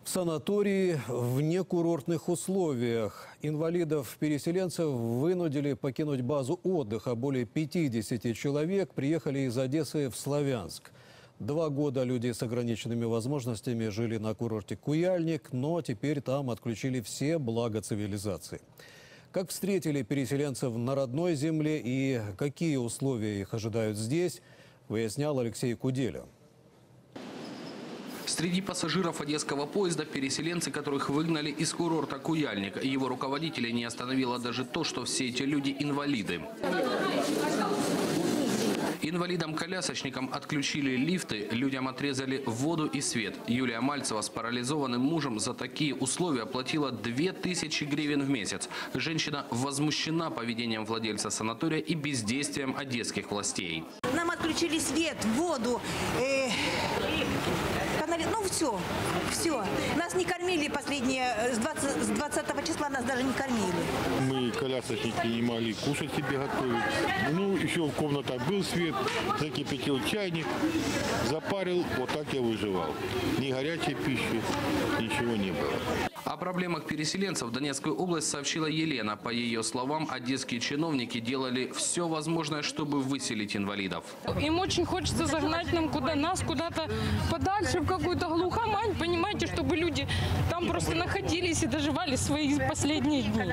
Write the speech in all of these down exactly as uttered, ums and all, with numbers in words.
Санатории в некурортных условиях. Инвалидов-переселенцев вынудили покинуть базу отдыха. Более пятидесяти человек приехали из Одессы в Славянск. Два года люди с ограниченными возможностями жили на курорте Куяльник, но теперь там отключили все блага цивилизации. Как встретили переселенцев на родной земле и какие условия их ожидают здесь, выяснял Алексей Куделя. Среди пассажиров одесского поезда переселенцы, которых выгнали из курорта Куяльник. Его руководителя не остановило даже то, что все эти люди инвалиды. Инвалидам-колясочникам отключили лифты, людям отрезали воду и свет. Юлия Мальцева с парализованным мужем за такие условия платила две тысячи гривен в месяц. Женщина возмущена поведением владельца санатория и бездействием одесских властей. Нам отключили свет, воду, э, ну все, все. Нас не кормили последние, с двадцатого числа нас даже не кормили. Мы, колясочники, не могли кушать себе готовить. Ну, еще в комнатах был свет, закипятил чайник, запарил, вот так я выживал. Ни горячей пищи, ничего не было. О проблемах переселенцев в Донецкую область сообщила Елена. По ее словам, одесские чиновники делали все возможное, чтобы выселить инвалидов. Им очень хочется загнать нам куда, нас куда-то подальше, в какую-то глухомань, понимаете, чтобы люди там просто находились и доживали свои последние дни.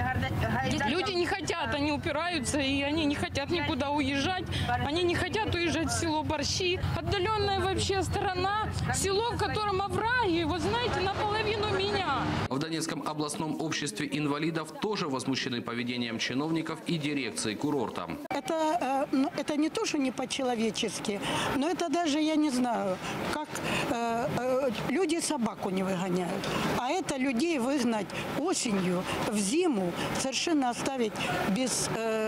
Люди не хотят, они упираются, и они не хотят никуда уезжать. Они не хотят уезжать в село Борщи. Отдаленная вообще сторона, село, в котором овраги, вы знаете, наполовину меня. В Донецком областном обществе инвалидов тоже возмущены поведением чиновников и дирекции курорта. Это, это не то, что не по-человечески, но это даже, я не знаю, как э, э, люди собаку не выгоняют. А это людей выгнать осенью, в зиму, совершенно оставить без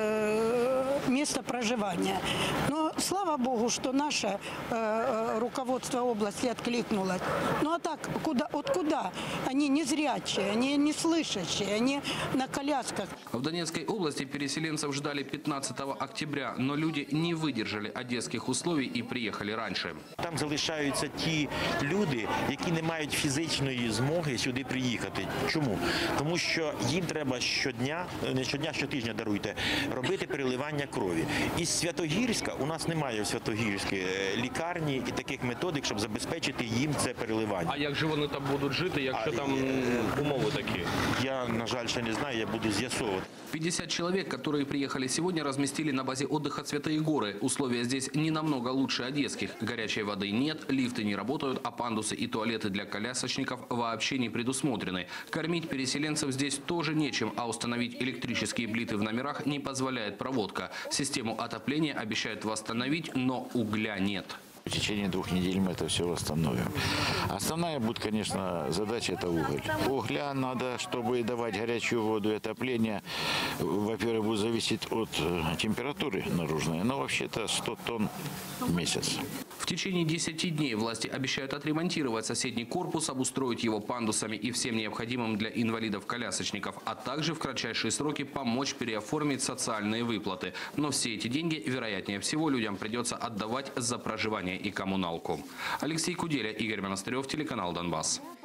э, места проживания. Но слава богу, что наше э, руководство области откликнулось. Ну а так, куда, от куда? Они не зрячие, они не слышащие, они на колясках. В Донецкой области переселенцев ждали пятнадцатого октября, но люди не выдержали одесских условий и приехали раньше. Там залишаються ті люди, які не мають фізичної змоги сюди приїхати. Чому? Тому що їм треба щодня, не щодня, щотижня, даруйте, робити переливання крові. Із Святогірська, у нас немає в Святогірській лікарні і таких методик, щоб забезпечити їм це переливання. А як же вони там будуть жити, якщо там умови такі? Я, на жаль, ще не знаю, я буду з'ясовувати. пятьдесят человек, которые приехали сегодня, разместили на базе отдыха Святые Горы. Условия здесь не намного лучше одесских. Горячей воды нет, лифты не работают, а пандусы и туалеты для колясочников вообще не предусмотрены. Кормить переселенцев здесь тоже нечем, а установить электрические плиты в номерах не позволяет проводка. Систему отопления обещают восстановить, но угля нет. В течение двух недель мы это все восстановим. Основная будет, конечно, задача – это уголь. Угля надо, чтобы давать горячую воду и отопление. Во-первых, будет зависеть от температуры наружной, но вообще-то сто тонн в месяц. В течение десяти дней власти обещают отремонтировать соседний корпус, обустроить его пандусами и всем необходимым для инвалидов-колясочников, а также в кратчайшие сроки помочь переоформить социальные выплаты. Но все эти деньги, вероятнее всего, людям придется отдавать за проживание и коммуналку. Алексей Куделя, Игорь Монастырев, телеканал «Донбасс».